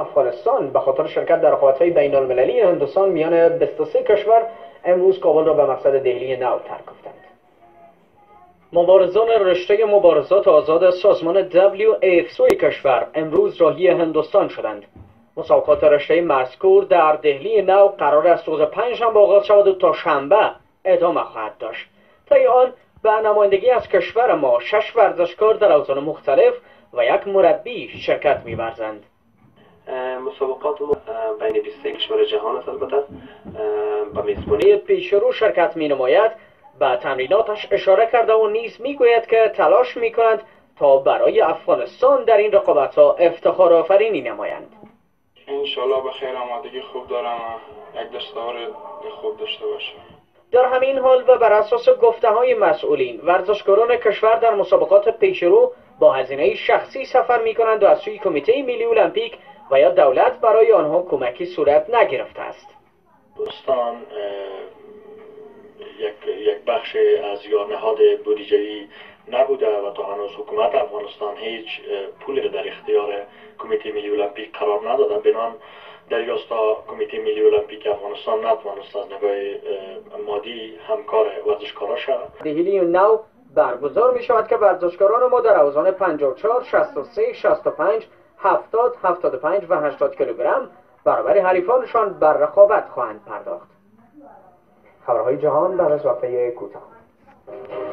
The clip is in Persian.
افغانستان به خاطر شرکت در رقابت‌های بین‌المللی هندوستان میان 23 کشور امروز کابل را به مقصد دهلی نو ترک گفتند. مبارزان رشته مبارزات آزاد سازمان WAFC کشور امروز راهی هندوستان شدند. مسابقات رشته مذکور در دهلی نو قرار است روز پنجشنبه آغاز شود و تا شنبه ادامه خواهد داشت. طی آن به نمایندگی از کشور ما 6 ورزشکار در اوزان مختلف و یک مربی شرکت می‌ورزند. مسابقات بین 23 کشور جهان است. البته به میزبانی پیشرو شرکت می‌نماید. به تمریناتش اشاره کرده و نیز میگوید که تلاش می‌کنند تا برای افغانستان در این رقابت‌ها افتخار آفرینی نمایند. انشالله به خیر آمادگی خوب دارم و یک دستاورد خوب داشته باشم. در همین حال و بر اساس گفته‌های مسئولین، ورزشکاران کشور در مسابقات پیشرو با هزینه شخصی سفر می‌کنند و از سوی کمیته ملی المپیک و یا دولت برای آنها کمکی صورت نگرفته است. افغانستان یک بخش از یا نهاد بودجه‌ای نبوده و تا هنوز حکومت افغانستان هیچ پولی در اختیار کمیته ملی المپیک قرار نداده. بنابراین در راستا کمیته ملی المپیک افغانستان نتوانست از نگاه مادی همکار ورزشکارا شود. دهلی نو برگزار می شود که ورزشکاران ما در اوزان 54، 63، 65، 70، 75 و 80 کیلوگرم برابر حریفانشان بر رقابت خواهند پرداخت. خبرهای جهان در وقفه کوتاه.